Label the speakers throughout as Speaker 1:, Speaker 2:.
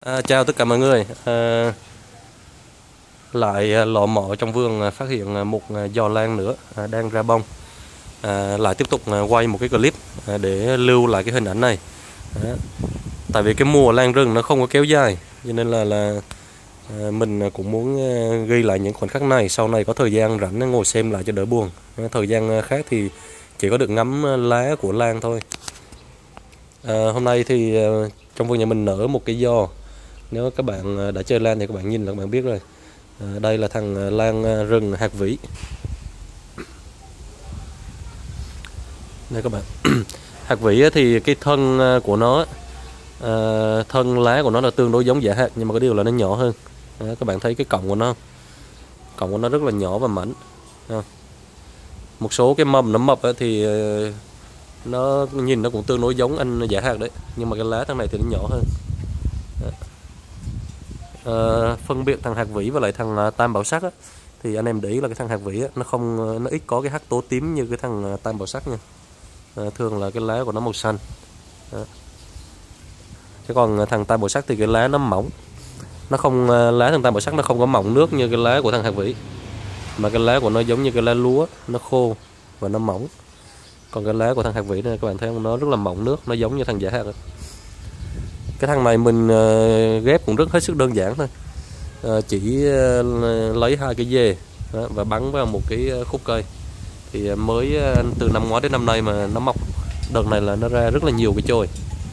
Speaker 1: Chào tất cả mọi người. Lại lọ mọ trong vườn phát hiện một giò lan nữa đang ra bông. Lại tiếp tục quay một cái clip để lưu lại cái hình ảnh này. Tại vì cái mùa lan rừng nó không có kéo dài, cho nên là mình cũng muốn ghi lại những khoảnh khắc này. Sau này có thời gian rảnh ngồi xem lại cho đỡ buồn. Thời gian khác thì chỉ có được ngắm lá của lan thôi. Hôm nay thì trong vườn nhà mình nở một cái giò. Nếu các bạn đã chơi lan thì các bạn nhìn là các bạn biết rồi. Đây là thằng lan rừng hạt vĩ. Đây các bạn. Hạt vĩ thì cái thân của nó, thân lá của nó là tương đối giống giả hạt, nhưng mà cái điều là nó nhỏ hơn. Các bạn thấy cái cọng của nó không? Cọng của nó rất là nhỏ và mảnh. Một số cái mầm nó mập thì nó nhìn nó cũng tương đối giống anh giả hạt đấy, nhưng mà cái lá thằng này thì nó nhỏ hơn. Phân biệt thằng hạt vĩ và lại thằng tam bảo sắc thì anh em để ý là cái thằng hạt vĩ nó ít có cái hắc tố tím như cái thằng tam bảo sắc nha. Thường là cái lá của nó màu xanh. Chứ còn thằng tam bảo sắc thì cái lá nó mỏng, nó không, lá thằng tam bảo sắc nó không có mỏng nước như cái lá của thằng hạt vĩ, mà cái lá của nó giống như cái lá lúa, nó khô và nó mỏng. Còn cái lá của thằng hạt vĩ này các bạn thấy không, nó rất là mỏng nước, nó giống như thằng giả hạt. Cái thằng này mình ghép cũng rất hết sức đơn giản thôi. Chỉ lấy 2 cái dề và bắn vào một cái khúc cây. Thì mới từ năm ngoái đến năm nay mà nó mọc. Đợt này là nó ra rất là nhiều cái chồi.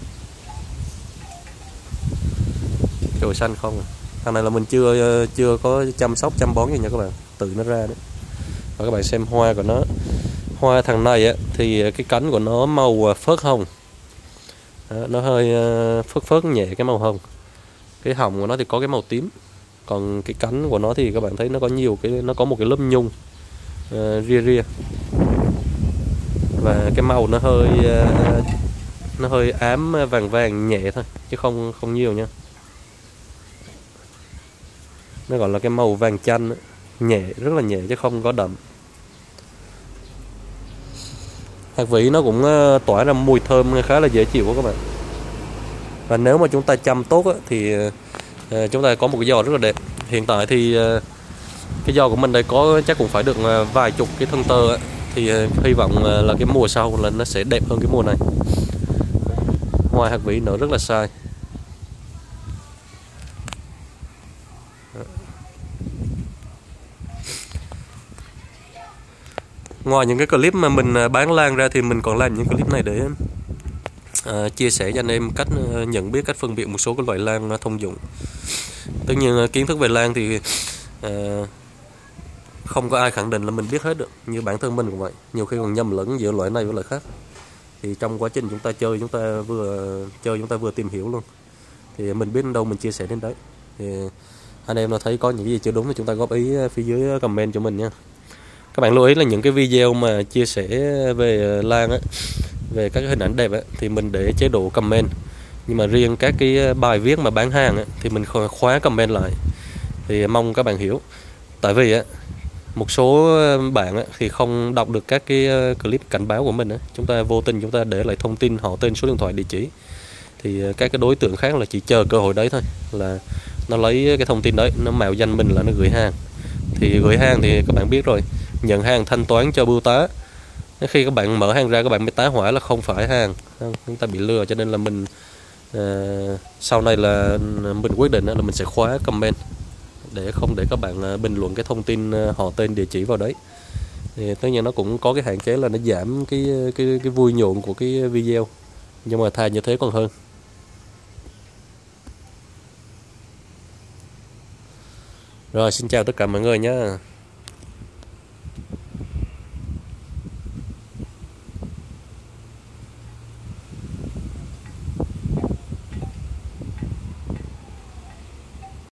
Speaker 1: Chồi xanh không. Thằng này là mình chưa có chăm sóc chăm bón gì nha các bạn, tự nó ra đấy. Và các bạn xem hoa của nó. Hoa thằng này thì cái cánh của nó màu phớt hồng. Nó hơi phớt nhẹ cái màu hồng. Cái hồng của nó thì có cái màu tím. Còn cái cánh của nó thì các bạn thấy nó có nó có một cái lớp nhung ria. Và cái màu nó hơi ám vàng vàng nhẹ thôi, chứ không nhiều nha. Nó gọi là cái màu vàng chanh, nhẹ, rất là nhẹ chứ không có đậm. Hạt vĩ nó cũng tỏa ra mùi thơm khá là dễ chịu của các bạn. Và nếu mà chúng ta chăm tốt thì chúng ta có một cái giò rất là đẹp. Hiện tại thì cái giò của mình đây có chắc cũng phải được vài chục cái thân tơ thì hy vọng là cái mùa sau là nó sẽ đẹp hơn cái mùa này. Hoa hạt vĩ nở rất là sai. Ngoài những cái clip mà mình bán lan ra thì mình còn làm những clip này để chia sẻ cho anh em cách nhận biết, cách phân biệt một số cái loại lan thông dụng. Tất nhiên kiến thức về lan thì không có ai khẳng định là mình biết hết được. Như bản thân mình cũng vậy, nhiều khi còn nhầm lẫn giữa loại này với loại khác. Thì trong quá trình chúng ta chơi, chúng ta vừa tìm hiểu luôn. Thì mình biết đến đâu mình chia sẻ đến đấy. Thì anh em nó thấy có những gì chưa đúng thì chúng ta góp ý phía dưới comment cho mình nha. Các bạn lưu ý là những cái video mà chia sẻ về lan về các cái hình ảnh đẹp thì mình để chế độ comment. Nhưng mà riêng các cái bài viết mà bán hàng thì mình khóa comment lại. Thì mong các bạn hiểu. Tại vì một số bạn thì không đọc được các cái clip cảnh báo của mình chúng ta vô tình chúng ta để lại thông tin họ, tên, số điện thoại, địa chỉ. Thì các cái đối tượng khác là chỉ chờ cơ hội đấy thôi, là nó lấy cái thông tin đấy, nó mạo danh mình là nó gửi hàng. Thì gửi hàng thì các bạn biết rồi, nhận hàng thanh toán cho bưu tá. Khi các bạn mở hàng ra các bạn mới tá hỏa là không phải hàng, chúng ta bị lừa. Cho nên là mình sau này là mình quyết định là mình sẽ khóa comment để không để các bạn bình luận cái thông tin họ, tên, địa chỉ vào đấy. Thì tất nhiên nó cũng có cái hạn chế là nó giảm cái vui nhộn của cái video, nhưng mà thà như thế còn hơn. Rồi, xin chào tất cả mọi người nhé.